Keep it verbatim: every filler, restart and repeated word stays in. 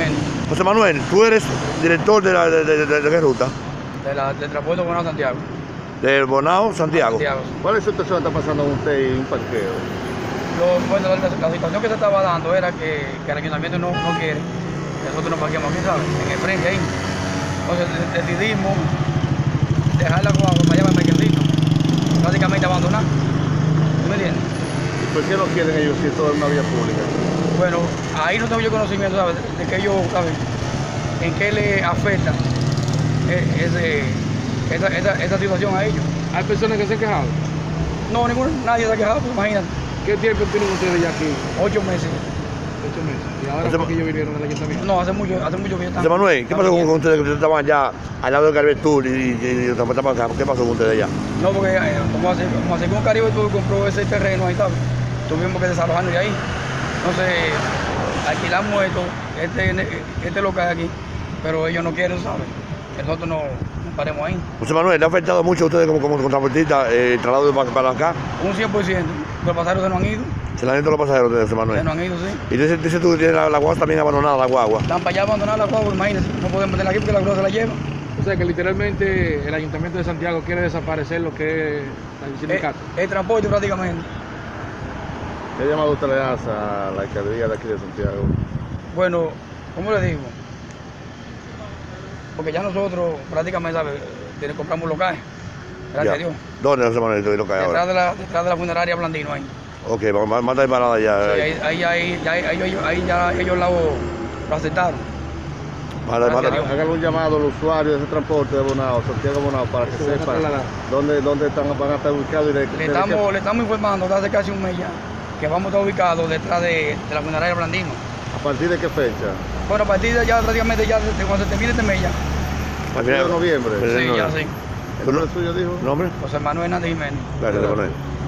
Jiménez. José Manuel, tú eres director de la de, de, de, de qué ruta? De la, del transporte Bonao Santiago. Del Bonao, Santiago. Santiago. ¿Cuál es la situación que está pasando con usted y un parqueo? Lo, bueno, la, la situación que se estaba dando era que, que el ayuntamiento no, no quiere que nosotros nos parquemos aquí, ¿sabes? En el frente ahí. Entonces decidimos dejar la guagua para allá para el mercadito, prácticamente abandonada. ¿Tú me entiendes? ¿Y por qué no quieren ellos si esto es una vía pública? Bueno, ahí no tengo yo conocimiento, ¿sabes? De que ellos, ¿sabes? En qué le afecta ese, esa, esa, esa situación a ellos. ¿Hay personas que se han quejado? No, ninguno, nadie se ha quejado, pues imagínate. ¿Qué tiempo tienen ustedes ya aquí? Ocho meses. Ocho meses. ¿Y ahora José por qué ellos vinieron al ayuntamiento? No, hace mucho, hace mucho que yo José Manuel, ¿qué pasó con, estaba- con ustedes? Que ustedes estaban allá al lado del Caribe Tour y, y, y, y transportaban acá. ¿Qué pasó con ustedes allá? No, porque eh, como hace, como hace como Caribe Tour compró ese terreno ahí, ¿sabes? Tuvimos que desalojarnos de ahí. Entonces, alquilamos esto, este, este local aquí, pero ellos no quieren, ¿sabes? Nosotros no, no paremos ahí. José Manuel, ¿le ha afectado mucho a ustedes como, como, como transportistas eh, el traslado de para, para acá? Un cien por ciento. Los pasajeros se nos han ido. Se la han ido los pasajeros de José Se Manuel. nos han ido, sí. Y dice, dice tú que tienes la, la guagua también abandonada, la guagua. Están para allá abandonar la guagua, imagínense. No podemos meterla aquí porque la grúa se la lleva. O sea que literalmente el ayuntamiento de Santiago quiere desaparecer lo que es el sindicato. El, el transporte prácticamente. ¿Qué llamado usted le hace a la alcaldía de aquí de Santiago? Bueno, ¿cómo le digo? Porque ya nosotros prácticamente, ¿sabes? Tiene- compramos locales. Gracias Ya. a Dios. ¿Dónde José Manuel? Lo que hay Detrás ahora. de, la, detrás de la funeraria Blandino ahí. Ok, vamos a mandar parada Sí, ya. ahí, ahí, ahí, ya- ahí, ahí- ahí ya ellos lo, lo aceptaron. Manda, Gracias manda- a Dios. Hagan un llamado a los usuarios de ese transporte de Bonao, Santiago Bonao, para que Se van a sepan trasladar. dónde, dónde están, van a estar ubicados y de, Le de- estamos, le estamos informando desde hace casi un mes ya que vamos a estar ubicados detrás de, de la funeraria Blandino. a partir de qué fecha. Bueno, a partir de allá prácticamente ya desde cuando se termine este mes ya. A partir de noviembre. Pero Sí, no, ya no. sí. ¿El nombre suyo dijo? ¿Nombre? José Manuel Hernández Jiménez. Gracias, José Manuel.